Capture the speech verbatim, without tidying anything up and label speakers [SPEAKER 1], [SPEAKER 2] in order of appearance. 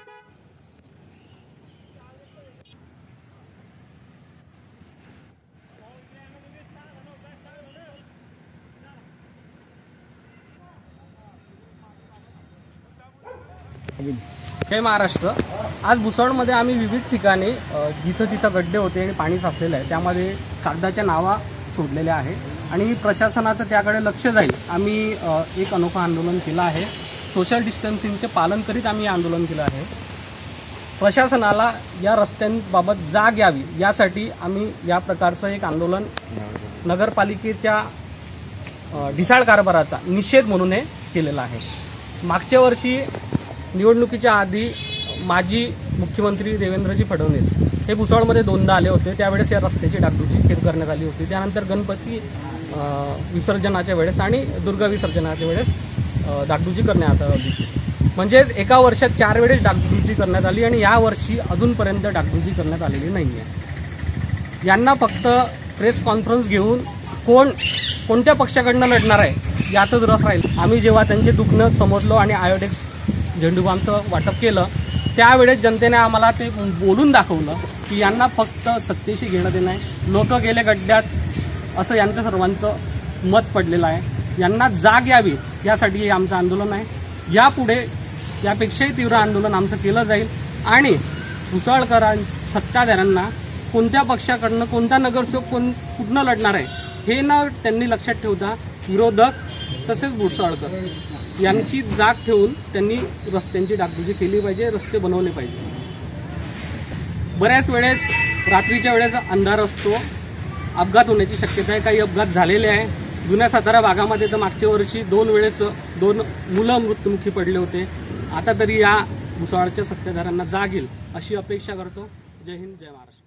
[SPEAKER 1] जय महाराष्ट्र। आज भुसावळमध्ये आम्ही विविध ठिकाणी जिथं जिथं गड्डे होते आणि पाणी साचलेलं आहे त्यामध्ये कागदाच्या नावा सोडलेल्या आहेत आणि प्रशासनाचं त्याकडे लक्ष जाईल आम्ही एक अनोखं आंदोलन केलं आहे। सोशल डिस्टन्सिंगचे पालन करीत आम्ही आंदोलन केलं आहे। प्रशासनाला या रस्त्यांबाबत जाग यावी यासाठी आम्ही या प्रकारचं एक आंदोलन नगरपालिकेच्या ढिसाळ कारभाराचा निषेध म्हणून हे केलेला आहे। मागच्या वर्षी निवडणुकीच्या आधी माजी मुख्यमंत्री देवेंद्रजी फडणवीस हे भुसावळमध्ये दोनदा आले होते। त्यावेळेस या रस्त्याची डागडुजी खेद करण्यात आली होती। त्यानंतर गणपती विसर्जनाच्या वेळेस आणि दुर्गा विसर्जनाच्या वेळेस डागडुजी करण्यात आली। म्हणजे एका वर्षात चार वेळेस डागडुजी करण्यात आली आणि या वर्षी अजूनपर्यंत डागडुजी करण्यात आलेली नाही आहे। यांना फक्त प्रेस कॉन्फरन्स घेऊन कोण कोणत्या पक्षाकडनं लढणार आहे यातच रस राहील। आम्ही जेव्हा त्यांचे दुखणं समजलो आणि आयोडेक्स झेंडूबामचं वाटप केलं त्यावेळेस जनतेने आम्हाला ते बोलून दाखवलं की यांना फक्त सत्तेशी घेणं देणं आहे। लोक गेले गड्ड्यात असं यांचं सर्वांचं मत पडलेलं आहे। यांना जाग यावी यासाठी हे आमचं आंदोलन आहे। यापुढे यापेक्षाही तीव्र आंदोलन आमचं केलं जाईल आणि भुसावळकरां सत्ताधाऱ्यांना कोणत्या पक्षाकडनं कोणता नगरसेवक कोण कुठनं लढणार आहे हे ना त्यांनी लक्षात ठेवता विरोधक तसेच भुसावळकर यांची जाग ठेवून त्यांनी रस्त्यांची डागडुजी केली पाहिजे, रस्ते बनवले पाहिजे। बऱ्याच वेळेस रात्रीच्या वेळेस अंधार असतो, अपघात होण्याची शक्यता आहे। काही अपघात झालेले आहे। जुन्या सातारा भागामध्ये तर मागच्या वर्षी दोन वेळेस दोन मुलं मृत्युमुखी पडले होते। आता तरी या भुसावळच्या सत्ताधाऱ्यांना जाग येईल अशी अपेक्षा करतो। जय हिंद, जय महाराष्ट्र।